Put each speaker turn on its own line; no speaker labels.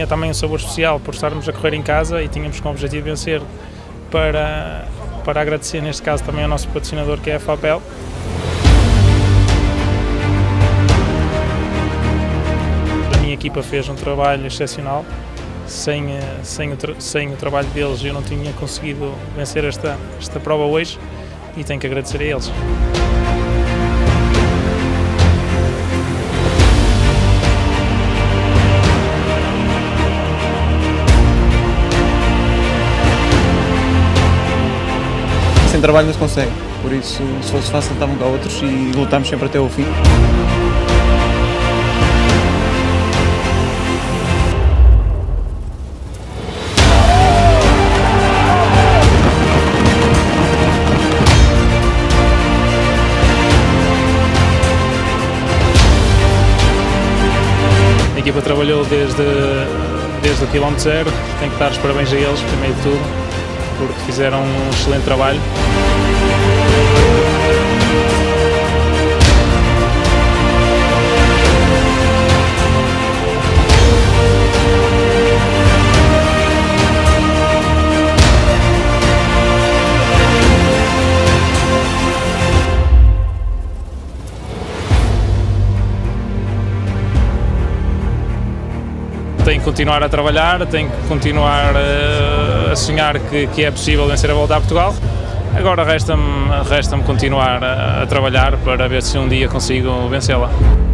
tinha também um sabor especial por estarmos a correr em casa e tínhamos como objetivo vencer para agradecer neste caso também ao nosso patrocinador que é a FAPEL. A minha equipa fez um trabalho excepcional, sem o trabalho deles eu não tinha conseguido vencer esta prova hoje e tenho que agradecer a eles.
Sem trabalho não se consegue, por isso se fosse fácil estavam cá outros e lutamos sempre até o fim.
A equipa trabalhou desde o quilómetro zero, tenho que dar os parabéns a eles, primeiro de tudo, porque fizeram um excelente trabalho. Tenho que continuar a trabalhar, tenho que continuar a sonhar que é possível vencer a Volta a Portugal. Agora resta-me continuar a trabalhar para ver se um dia consigo vencê-la.